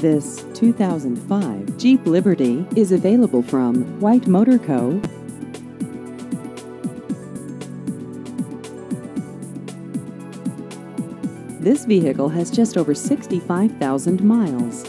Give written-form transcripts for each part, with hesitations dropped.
This 2005 Jeep Liberty is available from White Motor Co. This vehicle has just over 65,000 miles.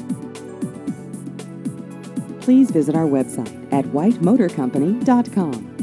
Please visit our website at whitemotorcompany.com.